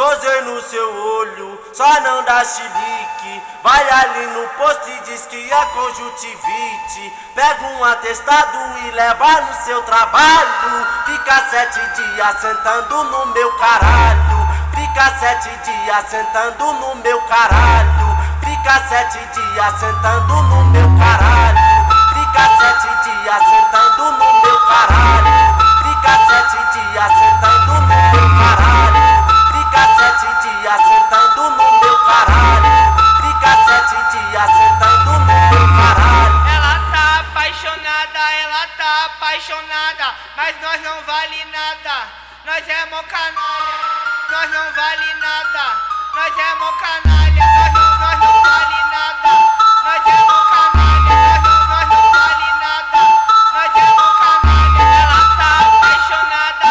Gozei no seu olho, só não dá chilique. Vai ali no posto e diz que é conjuntivite. Pega um atestado e leva no seu trabalho. Fica 7 dias sentando no meu caralho. Fica 7 dias sentando no meu caralho. Fica 7 dias sentando no meu caralho. Fica 7 dias sentando no meu caralho. Fica 7 dias sentando no meu caralho. Fica 7 dias sentando no meu caralho. Fica 7 dias sentando no meu caralho. Ela tá apaixonada, mas nós não vale nada. Nós é mó canalha, nós não vale nada. Nós é mó canalha, nós não vale nada. Nós é mó canalha, nós não vale nada. Nós é mó canalha. Ela tá apaixonada,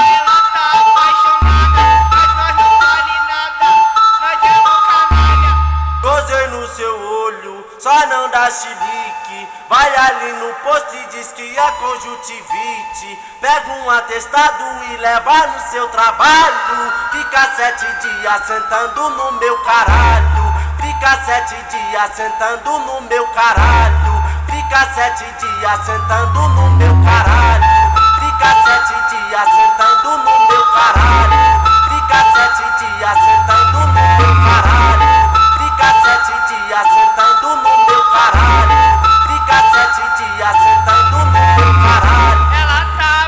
mas nós não vale nada. Nós é mó canalha. Gozei no seu olho, só não dá chilique. Vai ali no posto e diz que é conjuntivite. Pega um atestado e leva no seu trabalho. Fica 7 dias sentando no meu caralho. Fica 7 dias sentando no meu caralho. Fica 7 dias sentando no meu caralho. Fica 7 dias sentando no meu caralho. Fica 7 dias sentando no meu caralho. Fica 7 dias sentando no meu caralho. Fica 7 dias sentando no meu caralho. Ela tá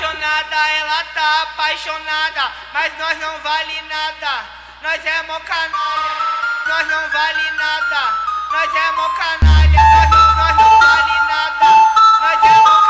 apaixonada, mas nós não vale nada. Nós é mó canalha, nós não vale nada. Nós é mó canalha, nós não vale nada. Nós é mó